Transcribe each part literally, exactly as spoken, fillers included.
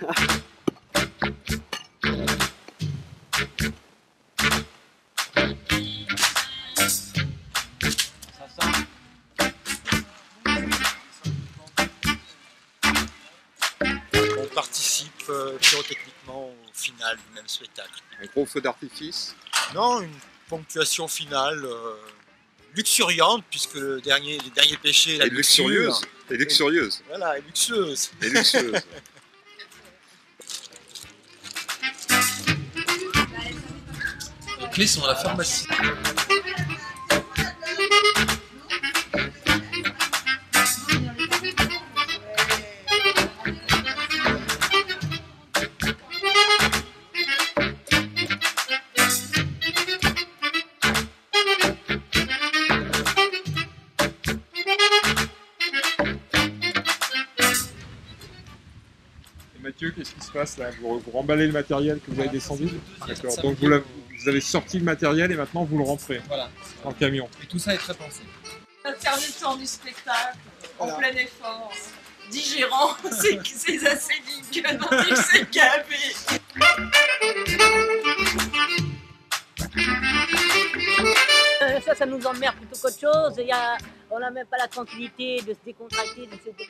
On participe euh, pyrotechniquement au final du même spectacle. Un gros feu d'artifice? Non, une ponctuation finale euh, luxuriante, puisque le dernier, les derniers péchés, la Et luxurieuse. Et luxurieuse. Voilà, et luxueuse. Et luxueuse. Les clés sont à la pharmacie. Mathieu, qu'est-ce qui se passe là? vous, vous remballez le matériel que vous avez descendu? D'accord. Donc vous, vous avez sorti le matériel et maintenant vous le rentrez voilà. dans le camion. Et tout ça est très pensé. Intermittent du spectacle, voilà. En plein effort, digérant ces, ces acédiques dont il s'est gavé. Euh, ça, ça nous emmerde plutôt qu'autre chose. Il y a, on n'a même pas la tranquillité de se décontracter, de se dé...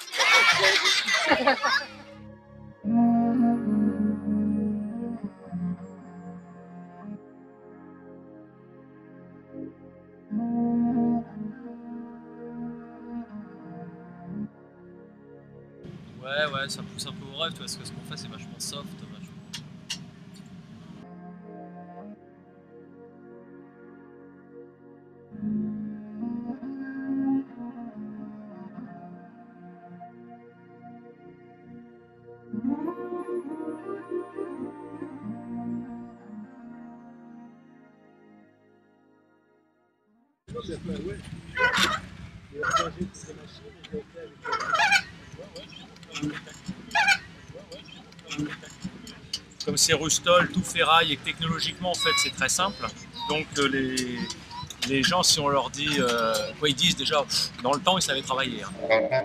Ouais, ouais, ça pousse un peu au rêve, tu vois, parce que ce qu'on fait c'est vachement soft, vachement... Comme c'est Rustol, tout ferraille et que technologiquement en fait c'est très simple, donc euh, les, les gens si on leur dit, euh, quoi ils disent déjà, pff, dans le temps ils savaient travailler. Hein.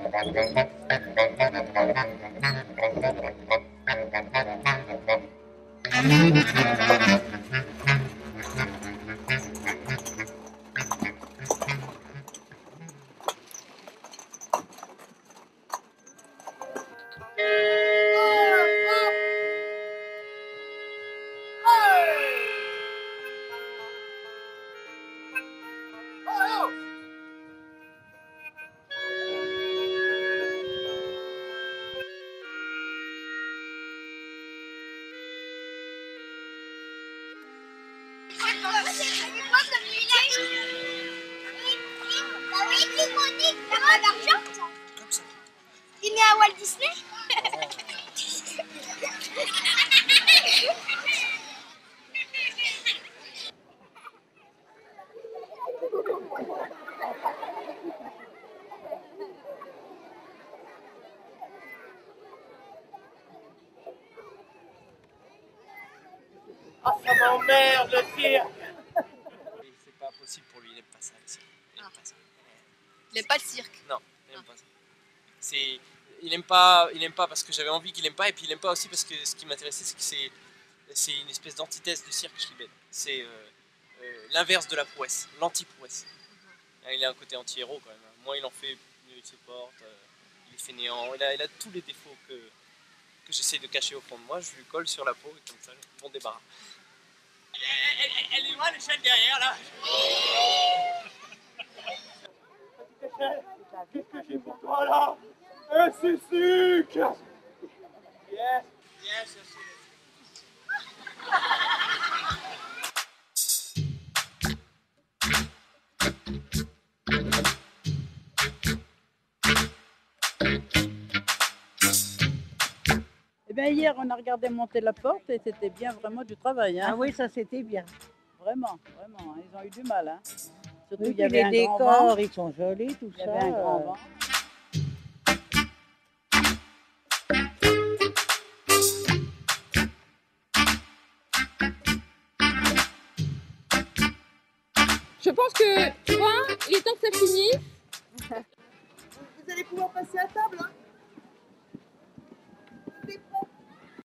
Il est à Walt Disney. Oh, ça m'emmerde le cirque. C'est pas possible pour lui, il aime pas ça. Il aime Ah. pas ça. Il n'aime pas le cirque. Non, il aime pas ça. C'est... Il aime pas, il aime pas parce que j'avais envie qu'il aime pas, et puis il aime pas aussi parce que ce qui m'intéressait, c'est que c'est, c'est une espèce d'antithèse du cirque Schlieffen. C'est euh, euh, l'inverse de la prouesse, l'anti-prouesse. Mm-hmm. Il a un côté anti-héros quand même. Moins il en fait, mieux il se porte. Euh, il est fainéant. Il a, il a tous les défauts que, que j'essaie de cacher au fond de moi. Je lui colle sur la peau et comme ça, je m'en débarrasse. Elle, elle, elle est loin, l'échelle derrière là. Qu'est-ce que j'ai pour toi là? Un sucre. Yes, yes, yes. Eh bien, hier, on a regardé monter la porte et c'était bien vraiment du travail. Hein. Ah oui, ça c'était bien. Vraiment, vraiment, ils ont eu du mal. Hein. Surtout, Oui, il y avait les un grand décors, vent. ils sont jolis, tout Il ça. y avait un grand euh, vent. Je pense que, tu vois, il est temps que ça finisse. Vous allez pouvoir passer à table, hein?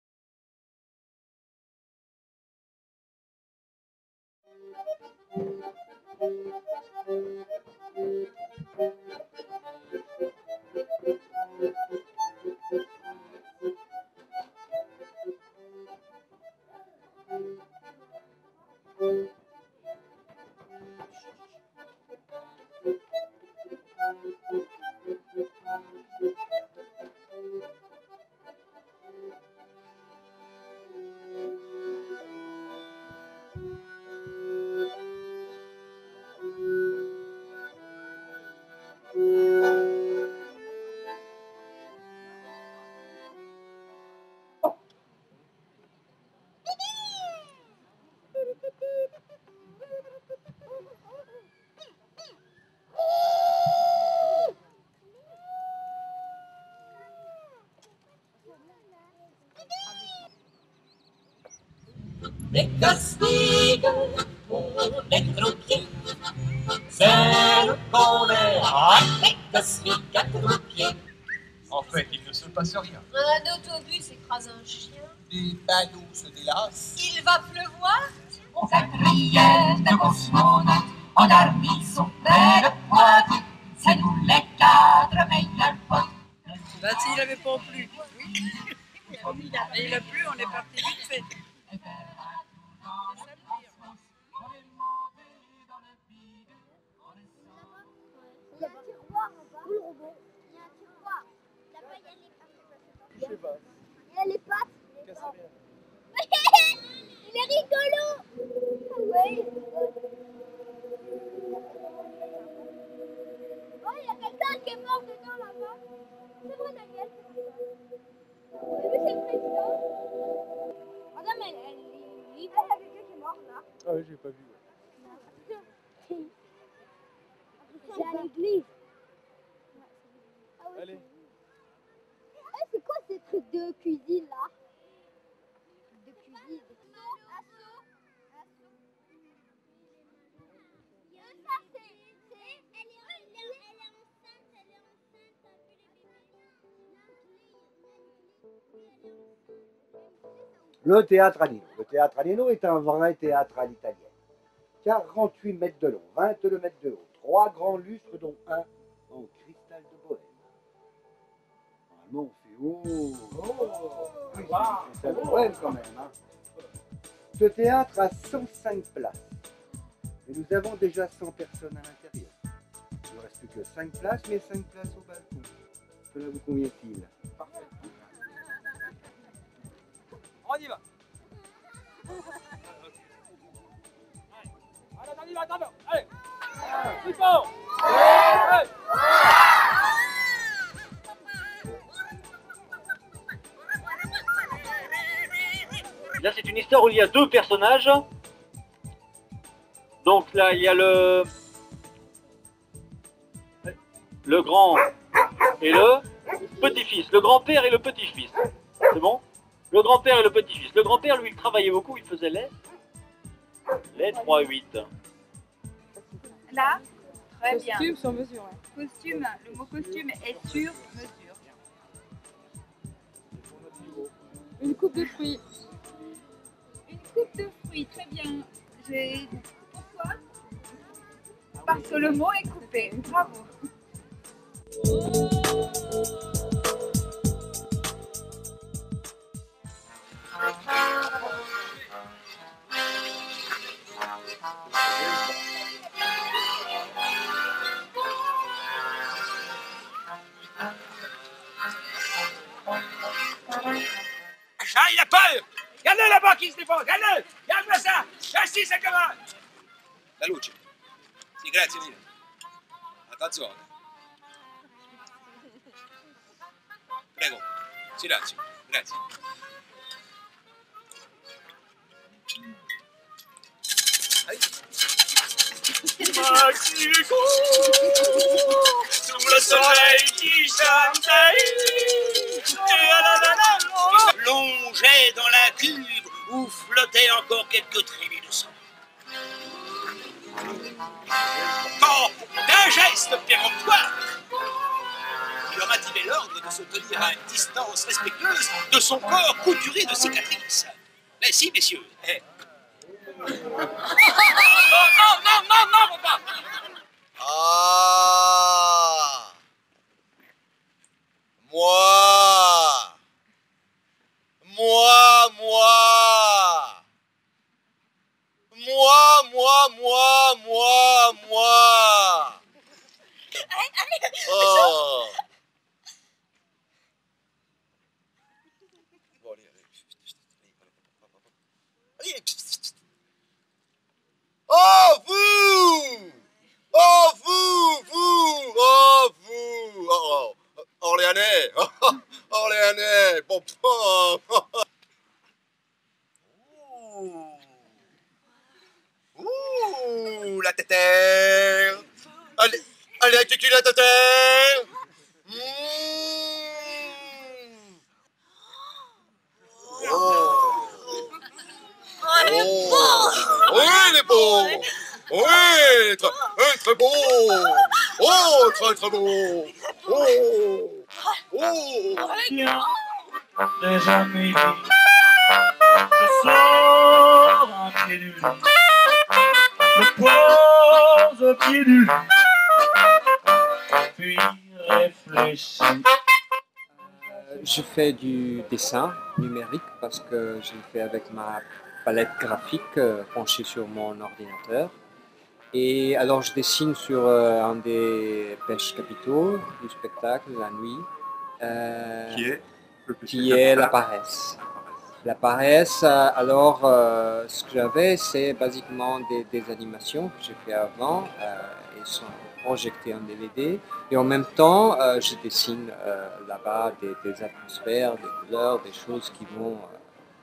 Les castiques pour les croupiers, celle qu'on est les castiques à croupiers. En fait, il ne se passe rien. Un autobus écrase un chien. Les badauds se délassent. Il va pleuvoir. Sa criette de cosmonaute, on a mis son bel poids. C'est nous les quatre meilleurs potes. Bah s'il n'avait pas plu, oui. Et il a plu, on est parti vite fait. Il y a un tiroir en bas. Où le robot? Il y a un tiroir. Là-bas, il y a les pattes. Je sais pas. Il y a les pattes. Qu'est-ce que c'est? Il est rigolo. Oui. Oh, il y a quelqu'un qui est mort dedans là-bas. C'est vrai, Daniel. T'as vu, c'est le président. Madame, elle est libre. Ah, il y a quelqu'un qui est mort là. Ah oui, j'ai pas vu. C'est à l'église. Ah oui. Allez. Eh, c'est quoi ces trucs de cuisine là? De cuisine. Assaut. Assaut. Ça c'est. Elle est elle est enceinte, elle est enceinte, t'as vu les bébés? Le théâtre Alino. Le théâtre Alino est un vrai théâtre à l'italienne. quarante-huit mètres de long, vingt-deux mètres de haut, trois grands lustres dont un en cristal de Bohême. Normalement on fait oh, oh, oui, c'est un cristal de Bohême quand même. Hein. Ce théâtre a cent cinq places et nous avons déjà cent personnes à l'intérieur. Il ne reste plus que cinq places, mais cinq places au balcon. Cela vous convient-il? Parfait. On y va. Allez, on y va, attends, allez. C'est bon. Allez. Là, c'est une histoire où il y a deux personnages. Donc là, il y a le le grand et le petit-fils. Le grand-père et le petit-fils. C'est bon? Le grand-père et le petit-fils. Le grand-père, lui, il travaillait beaucoup, il faisait les les trois huit. Là, très bien. Costume sur mesure. Ouais. Costume, le mot costume est sur mesure. Une coupe de fruits. Une coupe de fruits, très bien. J'ai... Pourquoi? Parce que le mot est coupé. Bravo. Ah, il a peur! Regardez là-bas qui se défend! Regardez! Regarde-moi ça! Assis, ça commence! La luce. Sì, grazie Nina. Attenzione. Prego. Silenzio. Grazie. Magico, sous le soleil qui chantait, plongeait dans la cuve où flottaient encore quelques traînées de sang. Quand, d'un geste péremptoire, il leur a donné l'ordre de se tenir à une distance respectueuse de son corps couturé de cicatrices. Mais si, messieurs, eh. Non, non, non, non, non, papa! Ah. Moi. Moi, moi. Moi, moi, moi, moi, moi. Oh. Bon, allez, allez. Allez. Oh, vous. Oh, vous, vous. Oh, vous. Oh, oh. Orléanais. Orléanais. Bon, bon. Ouh, la tétère. Allez, allez, kiki la tétère. Mmh. Oh. Oh, elle est beau. Oui, il est beau. Oui, très, oui, très beau. Oh, très, très beau. Oh. Oh. Tiens, des amis, je sors un pied du lit, me pose au pied du lit, puis réfléchis. Euh, je fais du dessin numérique parce que je le fais avec ma palette graphique euh, penchée sur mon ordinateur. Et alors je dessine sur euh, un des pêches capitaux du spectacle, la nuit. Euh, Qui est le qui est la paresse. La paresse, euh, alors euh, ce que j'avais, c'est basiquement des, des animations que j'ai fait avant, euh, et sont projetées en D V D. Et en même temps, euh, je dessine euh, là-bas des, des atmosphères, des couleurs, des choses qui vont... Euh,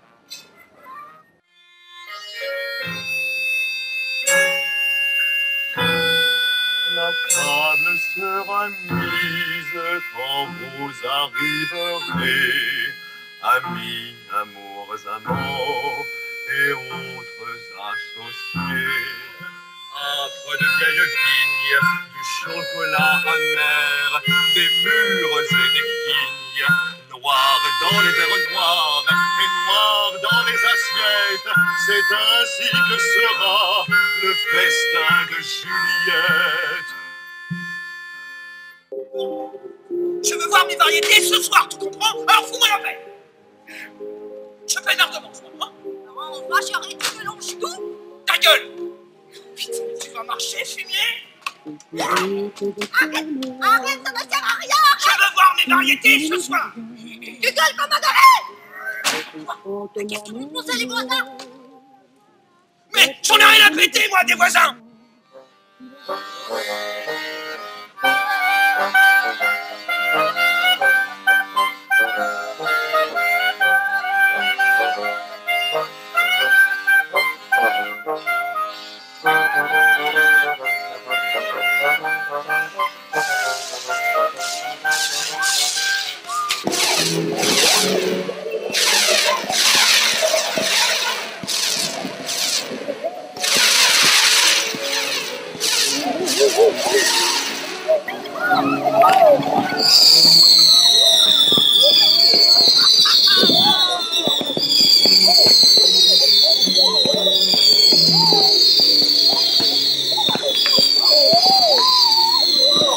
La table sera mise quand vous arriverez, amis, amours, amants et autres associés. Âpres de vieilles vignes, du chocolat amer, des mûres et des quignes, noirs dans les verres noirs et noirs dans les assiettes. C'est ainsi que sera le festin de Juliette. Je veux voir mes variétés ce soir, tu comprends? Alors fous-moi la paix. Je peine ardemment, tu comprends? On va arrêter de mélanger tout. Ta gueule. Putain, tu vas marcher, fumier? Arrête, arrête, ça ne sert à rien. Je veux voir mes variétés ce soir. Tu gueules comme un galet. Qu'est-ce que vous pensez les voisins? Mais j'en ai rien à péter, moi, des voisins. Oh!